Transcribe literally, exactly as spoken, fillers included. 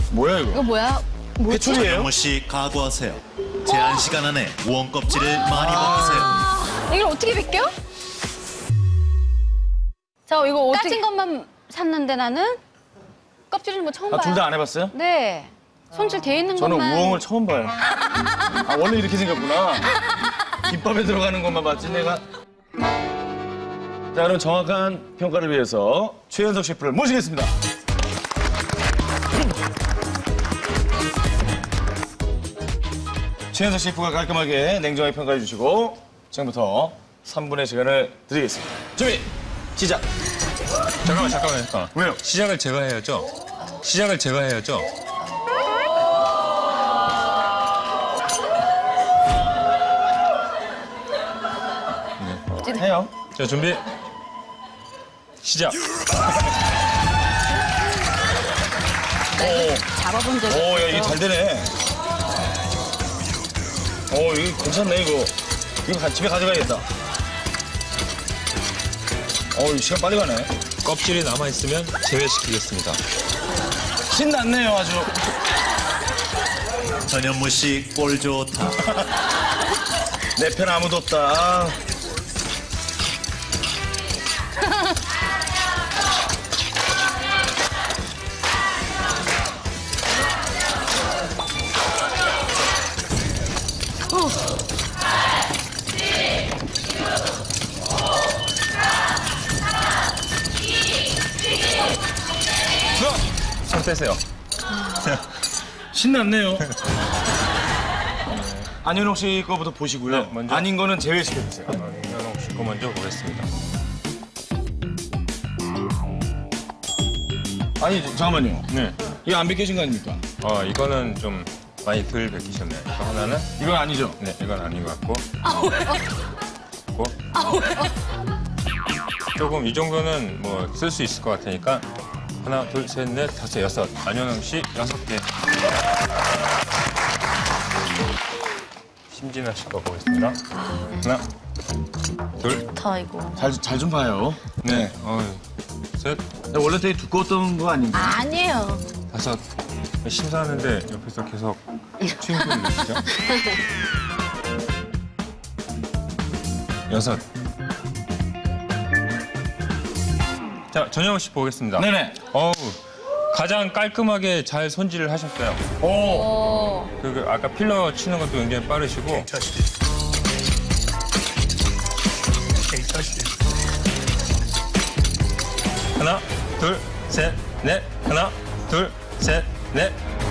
뭐야 이거? 이거 뭐야? 뭐지? 해초리예요? 전현무 씨 각오하세요. 제한 시간 안에 우엉 껍질을 많이 벗기세요. 이걸 어떻게 벗겨? 자, 이거 어떻게... 까진 것만 샀는데 나는 껍질은 거 처음 아, 봐요. 둘 다 안 해봤어요? 네. 손질 돼 있는 저는 것만. 우엉을 처음 봐요. 아, 원래 이렇게 생겼구나. 김밥에 들어가는 것만 봤지, 내가. 자, 그럼 정확한 평가를 위해서 최현석 셰프를 모시겠습니다. 최현석 셰프가 깔끔하게 냉정하게 평가해 주시고 지금부터 삼 분의 시간을 드리겠습니다. 준비, 시작. 잠깐만, 잠깐만, 잠깐만. 왜요? 시작을 제가 해야죠. 시작을 제가 해야죠. 네. 해요. 자, 준비. 시작. 잡아본 적이 오, 야, 없어. 이게 잘 되네. 오, 이거 괜찮네, 이거. 이거 가- 집에 가져가야겠다. 어, 이 시간 빨리 가네. 껍질이 남아있으면 제외시키겠습니다. 신났네요, 아주. 전현무 씨 꼴 좋다. 내 편 아무도 없다. 아. 손 떼세요. 신났네요. 안현옥 씨 거부터 보시고요. 네, 먼저. 아닌 거는 제외시켜주세요. 현옥 씨 거 먼저 보겠습니다. 아니, 잠깐만요. 네. 이거 안 벗겨진 거 아닙니까? 어, 이거는 좀 많이 덜 벗기셨네요. 이거 하나는? 이건 아니죠? 네, 이건 아닌 것 같고. 고 조금 이 정도는 뭐 쓸 수 있을 것 같으니까 하나, 둘, 셋, 넷, 다섯, 여섯. 안현웅 씨 여섯 개. 심진아 씨 거 보겠습니다. 하나, 둘, 좋다, 이거. 잘, 잘 좀 봐요. 네, 어휴, 셋, 원래 되게 두꺼웠던 거 아닌가? 아니에요. 다섯. 심사하는데 옆에서 계속 추임새를 내시죠? 여섯. 자, 전영욱 씨 보겠습니다. 네네. 어우, 가장 깔끔하게 잘 손질을 하셨어요. 오. 어. 그 아까 필러 치는 것도 굉장히 빠르시고. 하나, 둘, 셋, 넷. 하나, 둘, 셋, 넷.